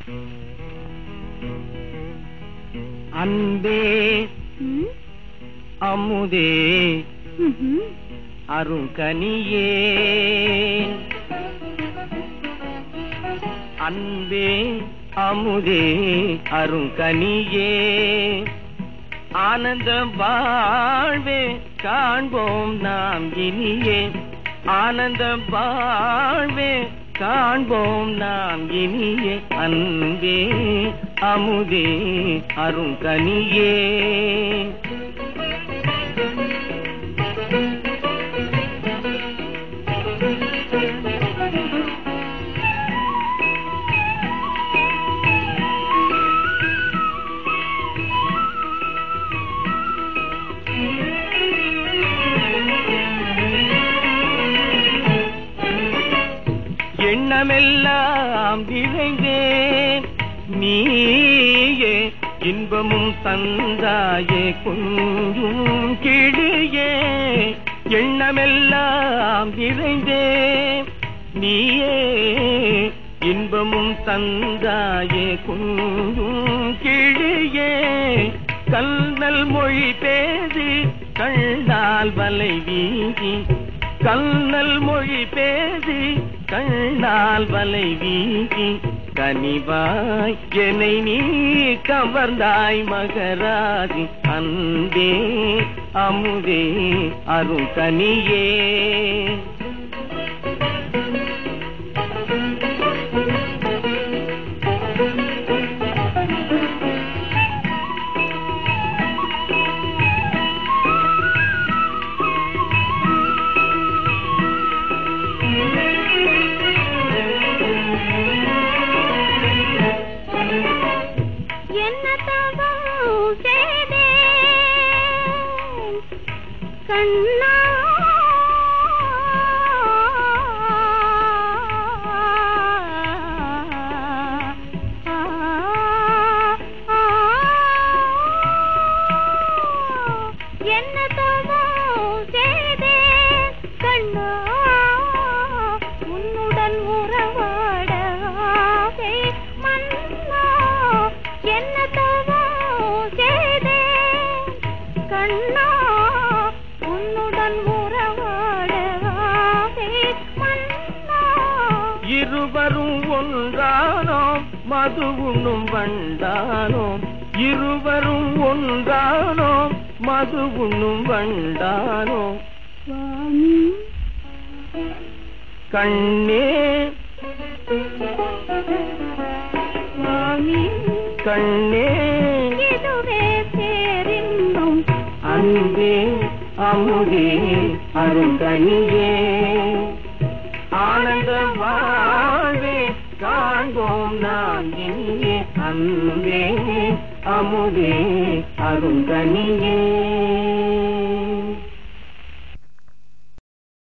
அன்பே அமுதே அருங்கனியே அன்பே அமுதே அருங்கனியே ஆனந்த வாழ்வே காண்போம் நாம் இனியே ஆனந்த வாழ்வே காண்போம் நாம் இனியே அன்பே அமுதே அருங்கனியே எண்ணமெல்லாம் நிறைந்தேன் நீயே இன்பமும் தந்தாயே கொஞ்சும் கிளியே எண்ணமெல்லாம் நிறைந்தேன் நீயே இன்பமும் தந்தாயே கொஞ்சும் கிளியே கல்நல் மொழி பேசி கண்ணால் வலை வீசி கல்நல் மொழி பேசி கண்ணால் வலை வீசி கனிவாய் என்னை நீ கவர்ந்தாய் மகராதி அன்பே அமுதே அருங்கனியே கண்ணா என்ன தவோ செய்தே கண்ணா உன்னுடன் உறவாட மன்னா என்ன தவோ செய்தே கண்ணா இருவரும் ஒன்றானோம் மது உண்ணும் வண்டானோம் இருவரும் ஒன்றானோம் மது உண்ணும் வண்டானோம் கண்ணே கண்ணே இதுவே பேரின்பம் அன்பே அமுதே அருங்கனியே ஆனந்த வாழ்வே காண்போம் நாம் இனியே அன்பே அமுதே அருங்கனியே